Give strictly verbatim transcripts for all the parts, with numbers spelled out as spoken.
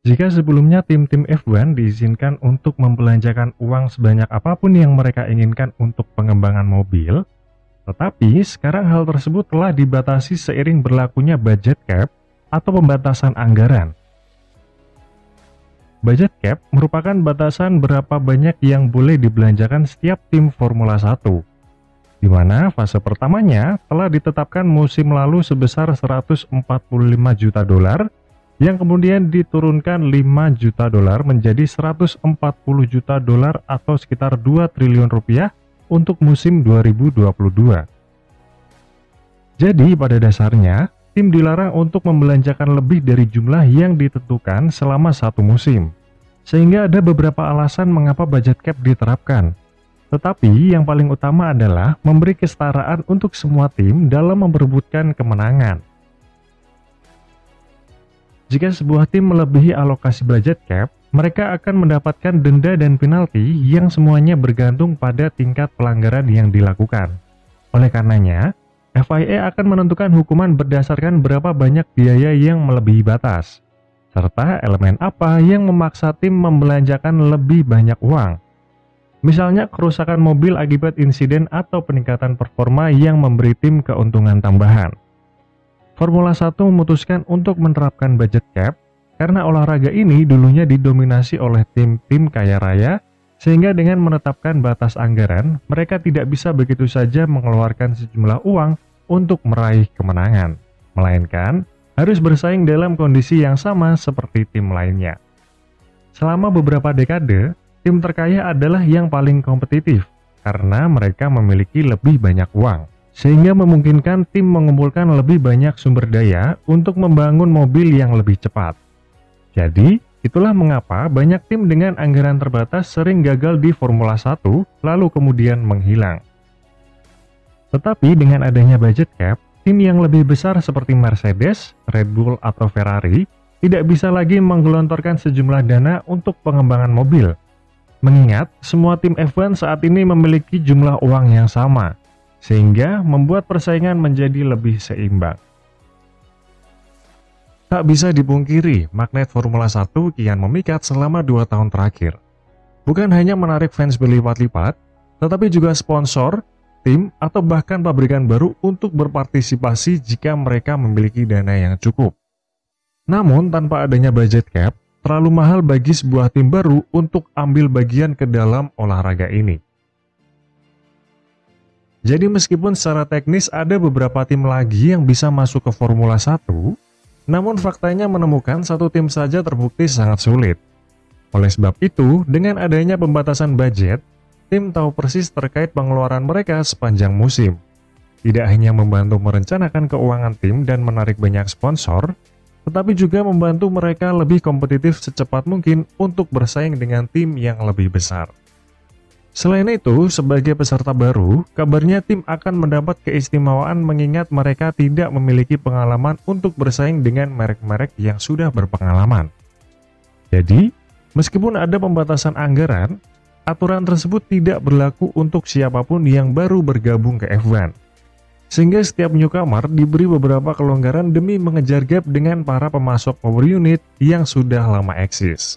Jika sebelumnya tim-tim F satu diizinkan untuk membelanjakan uang sebanyak apapun yang mereka inginkan untuk pengembangan mobil, tetapi sekarang hal tersebut telah dibatasi seiring berlakunya budget cap atau pembatasan anggaran. Budget cap merupakan batasan berapa banyak yang boleh dibelanjakan setiap tim Formula satu, di mana fase pertamanya telah ditetapkan musim lalu sebesar seratus empat puluh lima juta dolar, yang kemudian diturunkan lima juta dolar menjadi seratus empat puluh juta dolar atau sekitar dua triliun rupiah untuk musim dua ribu dua puluh dua. Jadi pada dasarnya, tim dilarang untuk membelanjakan lebih dari jumlah yang ditentukan selama satu musim. Sehingga ada beberapa alasan mengapa budget cap diterapkan. Tetapi yang paling utama adalah memberi kesetaraan untuk semua tim dalam memperebutkan kemenangan. Jika sebuah tim melebihi alokasi budget cap, mereka akan mendapatkan denda dan penalti yang semuanya bergantung pada tingkat pelanggaran yang dilakukan. Oleh karenanya, F I A akan menentukan hukuman berdasarkan berapa banyak biaya yang melebihi batas, serta elemen apa yang memaksa tim membelanjakan lebih banyak uang. Misalnya kerusakan mobil akibat insiden atau peningkatan performa yang memberi tim keuntungan tambahan. Formula satu memutuskan untuk menerapkan budget cap karena olahraga ini dulunya didominasi oleh tim-tim kaya raya, sehingga dengan menetapkan batas anggaran, mereka tidak bisa begitu saja mengeluarkan sejumlah uang untuk meraih kemenangan, melainkan harus bersaing dalam kondisi yang sama seperti tim lainnya. Selama beberapa dekade, tim terkaya adalah yang paling kompetitif karena mereka memiliki lebih banyak uang, sehingga memungkinkan tim mengumpulkan lebih banyak sumber daya untuk membangun mobil yang lebih cepat. Jadi, itulah mengapa banyak tim dengan anggaran terbatas sering gagal di Formula satu lalu kemudian menghilang. Tetapi dengan adanya budget cap, tim yang lebih besar seperti Mercedes, Red Bull, atau Ferrari tidak bisa lagi menggelontorkan sejumlah dana untuk pengembangan mobil. Mengingat semua tim F satu saat ini memiliki jumlah uang yang sama, sehingga membuat persaingan menjadi lebih seimbang. Tak bisa dipungkiri, magnet Formula satu kian memikat selama dua tahun terakhir. Bukan hanya menarik fans berlipat-lipat, tetapi juga sponsor, tim, atau bahkan pabrikan baru untuk berpartisipasi jika mereka memiliki dana yang cukup. Namun, tanpa adanya budget cap, terlalu mahal bagi sebuah tim baru untuk ambil bagian ke dalam olahraga ini. Jadi meskipun secara teknis ada beberapa tim lagi yang bisa masuk ke Formula satu, namun faktanya menemukan satu tim saja terbukti sangat sulit. Oleh sebab itu, dengan adanya pembatasan budget, tim tahu persis terkait pengeluaran mereka sepanjang musim. Tidak hanya membantu merencanakan keuangan tim dan menarik banyak sponsor, tetapi juga membantu mereka lebih kompetitif secepat mungkin untuk bersaing dengan tim yang lebih besar. Selain itu, sebagai peserta baru, kabarnya tim akan mendapat keistimewaan mengingat mereka tidak memiliki pengalaman untuk bersaing dengan merek-merek yang sudah berpengalaman. Jadi, meskipun ada pembatasan anggaran, aturan tersebut tidak berlaku untuk siapapun yang baru bergabung ke F satu. Sehingga setiap newcomer diberi beberapa kelonggaran demi mengejar gap dengan para pemasok power unit yang sudah lama eksis.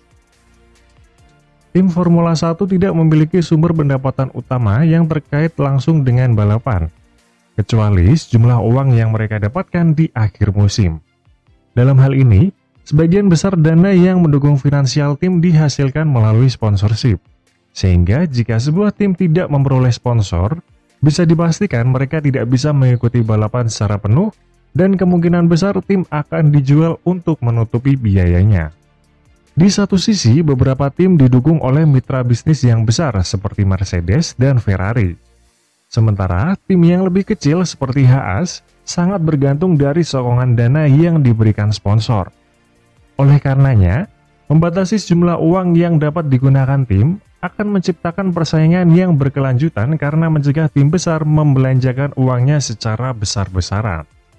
Tim Formula satu tidak memiliki sumber pendapatan utama yang terkait langsung dengan balapan, kecuali sejumlah uang yang mereka dapatkan di akhir musim. Dalam hal ini, sebagian besar dana yang mendukung finansial tim dihasilkan melalui sponsorship, sehingga jika sebuah tim tidak memperoleh sponsor, bisa dipastikan mereka tidak bisa mengikuti balapan secara penuh dan kemungkinan besar tim akan dijual untuk menutupi biayanya. Di satu sisi, beberapa tim didukung oleh mitra bisnis yang besar seperti Mercedes dan Ferrari. Sementara, tim yang lebih kecil seperti Haas sangat bergantung dari sokongan dana yang diberikan sponsor. Oleh karenanya, membatasi jumlah uang yang dapat digunakan tim akan menciptakan persaingan yang berkelanjutan karena mencegah tim besar membelanjakan uangnya secara besar-besaran.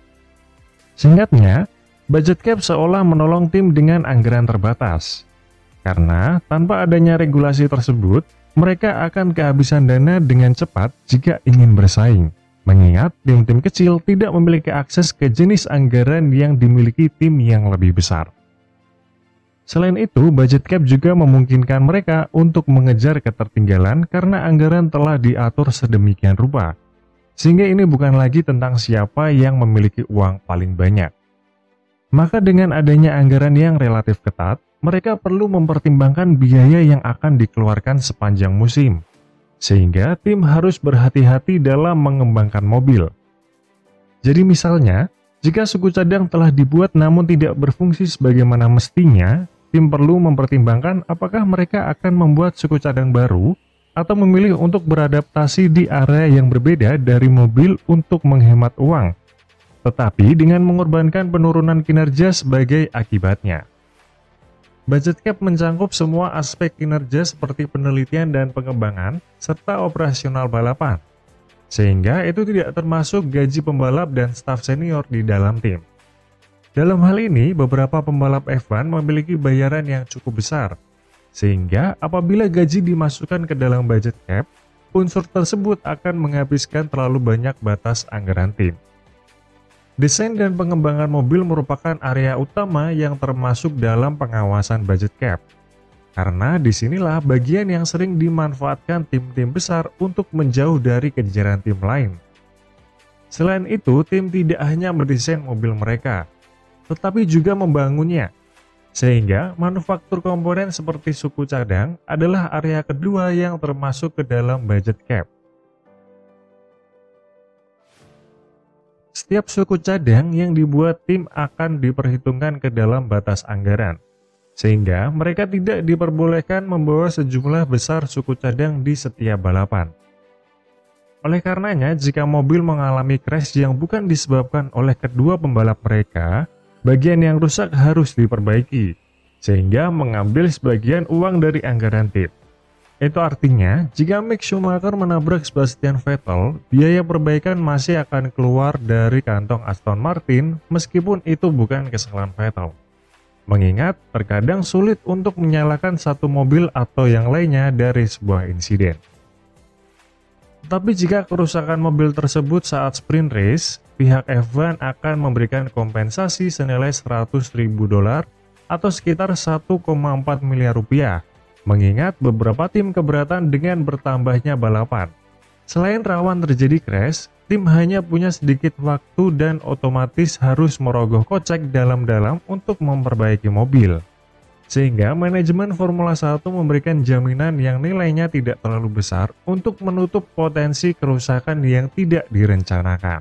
Singkatnya, budget cap seolah menolong tim dengan anggaran terbatas. Karena tanpa adanya regulasi tersebut, mereka akan kehabisan dana dengan cepat jika ingin bersaing. Mengingat tim-tim kecil tidak memiliki akses ke jenis anggaran yang dimiliki tim yang lebih besar. Selain itu, budget cap juga memungkinkan mereka untuk mengejar ketertinggalan karena anggaran telah diatur sedemikian rupa. Sehingga ini bukan lagi tentang siapa yang memiliki uang paling banyak. Maka dengan adanya anggaran yang relatif ketat, mereka perlu mempertimbangkan biaya yang akan dikeluarkan sepanjang musim. Sehingga tim harus berhati-hati dalam mengembangkan mobil. Jadi misalnya, jika suku cadang telah dibuat namun tidak berfungsi sebagaimana mestinya, tim perlu mempertimbangkan apakah mereka akan membuat suku cadang baru atau memilih untuk beradaptasi di area yang berbeda dari mobil untuk menghemat uang, tetapi dengan mengorbankan penurunan kinerja sebagai akibatnya. Budget cap mencangkup semua aspek kinerja seperti penelitian dan pengembangan, serta operasional balapan, sehingga itu tidak termasuk gaji pembalap dan staf senior di dalam tim. Dalam hal ini, beberapa pembalap F satu memiliki bayaran yang cukup besar, sehingga apabila gaji dimasukkan ke dalam budget cap, unsur tersebut akan menghabiskan terlalu banyak batas anggaran tim. Desain dan pengembangan mobil merupakan area utama yang termasuk dalam pengawasan budget cap, karena disinilah bagian yang sering dimanfaatkan tim-tim besar untuk menjauh dari kejaran tim lain. Selain itu, tim tidak hanya mendesain mobil mereka, tetapi juga membangunnya, sehingga manufaktur komponen seperti suku cadang adalah area kedua yang termasuk ke dalam budget cap. Setiap suku cadang yang dibuat tim akan diperhitungkan ke dalam batas anggaran, sehingga mereka tidak diperbolehkan membawa sejumlah besar suku cadang di setiap balapan. Oleh karenanya, jika mobil mengalami crash yang bukan disebabkan oleh kedua pembalap mereka, bagian yang rusak harus diperbaiki, sehingga mengambil sebagian uang dari anggaran tim. Itu artinya, jika Mick Schumacher menabrak Sebastian Vettel, biaya perbaikan masih akan keluar dari kantong Aston Martin meskipun itu bukan kesalahan Vettel. Mengingat, terkadang sulit untuk menyalahkan satu mobil atau yang lainnya dari sebuah insiden. Tetapi jika kerusakan mobil tersebut saat sprint race, pihak F satu akan memberikan kompensasi senilai seratus ribu dolar atau sekitar satu koma empat miliar rupiah, mengingat beberapa tim keberatan dengan bertambahnya balapan. Selain rawan terjadi crash, tim hanya punya sedikit waktu dan otomatis harus merogoh kocek dalam-dalam untuk memperbaiki mobil. Sehingga manajemen Formula satu memberikan jaminan yang nilainya tidak terlalu besar untuk menutup potensi kerusakan yang tidak direncanakan.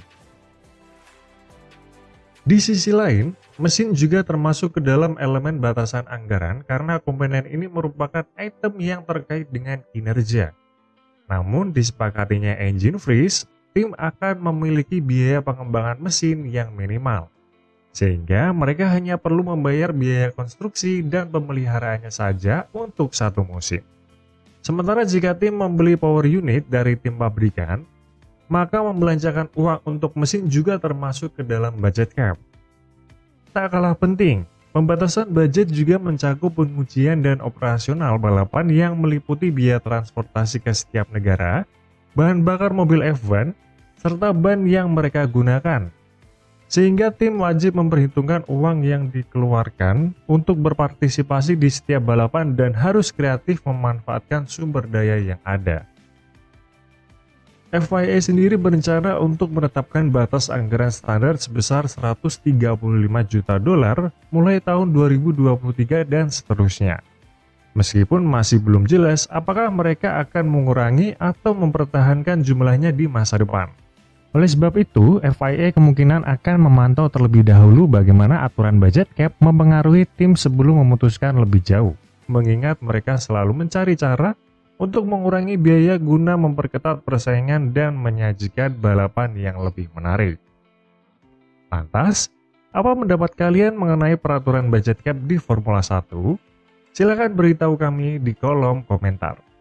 Di sisi lain, mesin juga termasuk ke dalam elemen batasan anggaran karena komponen ini merupakan item yang terkait dengan kinerja. Namun disepakatinya engine freeze, tim akan memiliki biaya pengembangan mesin yang minimal. Sehingga mereka hanya perlu membayar biaya konstruksi dan pemeliharaannya saja untuk satu musim. Sementara jika tim membeli power unit dari tim pabrikan, maka membelanjakan uang untuk mesin juga termasuk ke dalam budget cap. Tak kalah penting, pembatasan budget juga mencakup pengujian dan operasional balapan yang meliputi biaya transportasi ke setiap negara, bahan bakar mobil F satu, serta ban yang mereka gunakan. Sehingga tim wajib memperhitungkan uang yang dikeluarkan untuk berpartisipasi di setiap balapan dan harus kreatif memanfaatkan sumber daya yang ada. F I A sendiri berencana untuk menetapkan batas anggaran standar sebesar seratus tiga puluh lima juta dolar mulai tahun dua ribu dua puluh tiga dan seterusnya. Meskipun masih belum jelas apakah mereka akan mengurangi atau mempertahankan jumlahnya di masa depan. Oleh sebab itu, F I A kemungkinan akan memantau terlebih dahulu bagaimana aturan budget cap mempengaruhi tim sebelum memutuskan lebih jauh, mengingat mereka selalu mencari cara untuk mengurangi biaya guna memperketat persaingan dan menyajikan balapan yang lebih menarik. Lantas, apa pendapat kalian mengenai peraturan budget cap di Formula satu? Silakan beritahu kami di kolom komentar.